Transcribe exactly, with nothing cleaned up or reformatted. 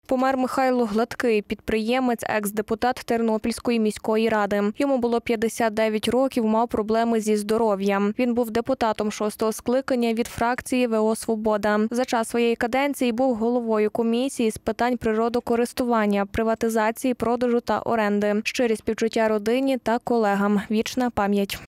Помер Михайло Гладкий, підприємець, екс-депутат Тернопільської міської ради. Йому було п'ятдесят дев'ять років, мав проблеми зі здоров'ям. Він був депутатом шостого скликання від фракції ВО «Свобода». За час своєї каденції був головою комісії з питань природокористування, приватизації, продажу та оренди. Щирі співчуття родині та колегам. Вічна пам'ять.